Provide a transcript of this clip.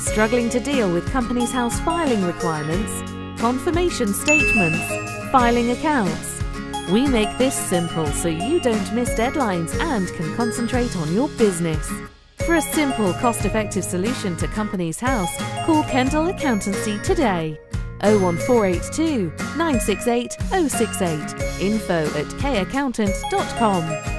Struggling to deal with Companies House filing requirements, confirmation statements, filing accounts? We make this simple so you don't miss deadlines and can concentrate on your business. For a simple, cost-effective solution to Companies House, call Kendall Accountancy today. 01482 968 068, info@kaccountant.com.